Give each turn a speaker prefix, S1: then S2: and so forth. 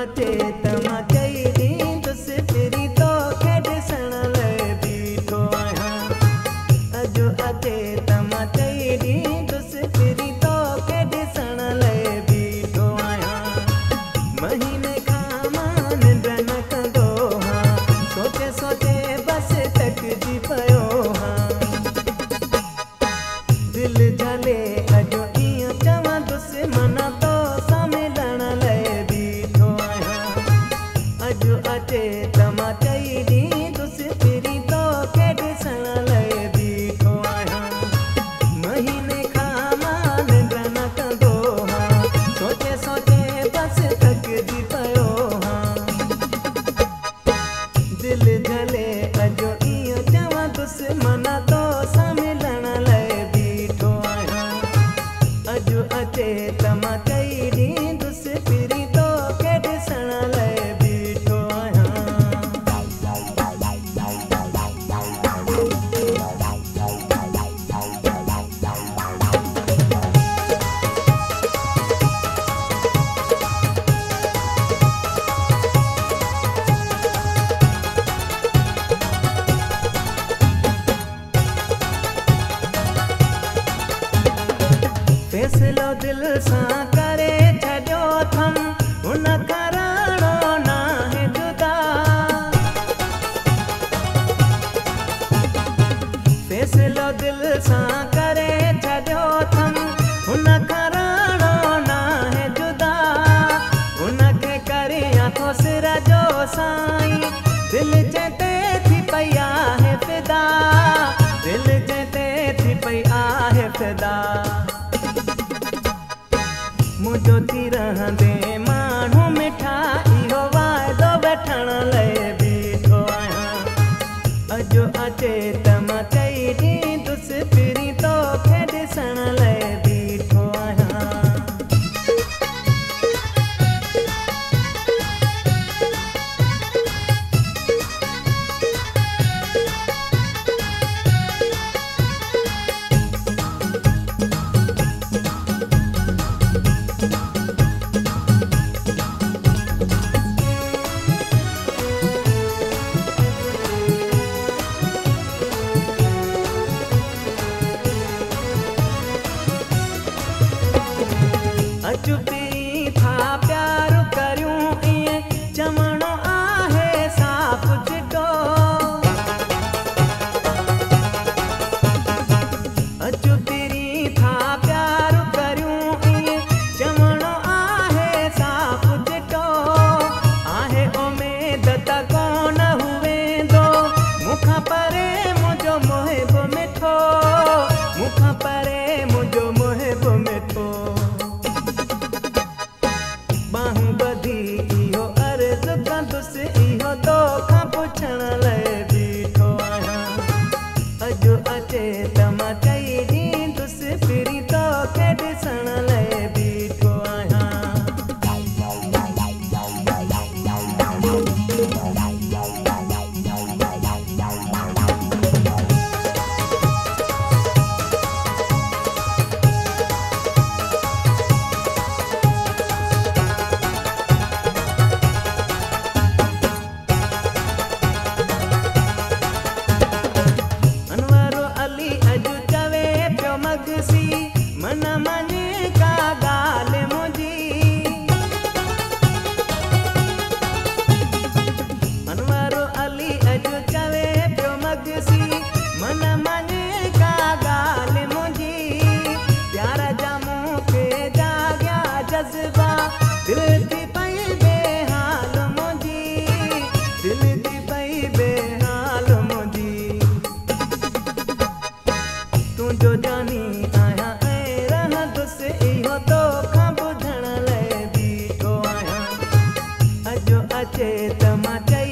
S1: अचे त मां चई ॾींदुसि फिरी तोखे ॾिसण लाइ बीठो आहियां। अॼु अचे त मां चई ॾींदुसि फिरी तोखे ॾिसण लाइ बीठो आहियां। महीने खां मां निंड न कंदो हां, सोचे सोचे बसि थकिजी पियो हां। दिलि झले अॼु ईअं चवंदुसि मना तोसां मिलण लाइ बीठो आहियां। अॼु अचे त मां चई ॾींदुसि फिरी तोखे ॾिसण लाइ बीठो आहियां। महीने खां मां निंड न कंदो हां, सोचे सोचे बसि थकिजी पियो हां। दिलि झले अॼु ईअं चवंदुसि मना तोसां मिलण लाइ बीठो आहियां। अॼु अचे त मां चई ॾींदुसि फिरी तोखे ॾिसण लाइ बीठो आहियां। फैसलो दिल सां करे छॾियो अथम, हुन कराणो नाहे जुदा। फैसलो दिल सां करे छॾियो अथम, हुन कराणो नाहे जुदा। हुनखे करियां थो सिर जो साईं, दिलि चते थी पई आहे फिदा। दिलि चते थी पई आहे फिदा। मुंहिंजो थी रहंदे माण्हू मिठा, इहो वाइदो वठण लाइ बीठो आहियां। अॼु अचे त मां चई ॾींदुसि फिरी तोखे ॾिसण लाइ बीठो आहियां। अचु पी था प्यार करियूं ईअं चवणो आहे साफ़ चिटो। अचु पी था प्यार करियूं ईअं चवणो आहे साफ़ चिटो। आहे उमेद त कोन हुवेंदो मूंखां परे मुंहिंजो मुहिब मिठो। मूंखां परे मुंहिंजो मुहिब मिठो। बाहूं ॿधी इहो अर्ज़ु कंदुसि, इहो तोखां पुछण लाइ बीठो आहियां। अॼु अचे त मां चई ॾींदुसि फिरी तोखे ॾिसण लाइ बीठो आहियां। मन मञे का ॻाल्हि मुंहिंजी। अनवारो अली अॼु चवे पियो मगसी, मन मञे का ॻाल्हि मुंहिंजी। प्यार जा मूंखे जाॻिया जज़्बा, दिलि थी पई बेहाल मुंहिंजी। दिलि थी पई बेहाल मुंहिंजी। तुंहिंजो जानी आहियां इहो तोखां ॿुधण लाइ बीठो आहियां। अॼु अचे त मां चई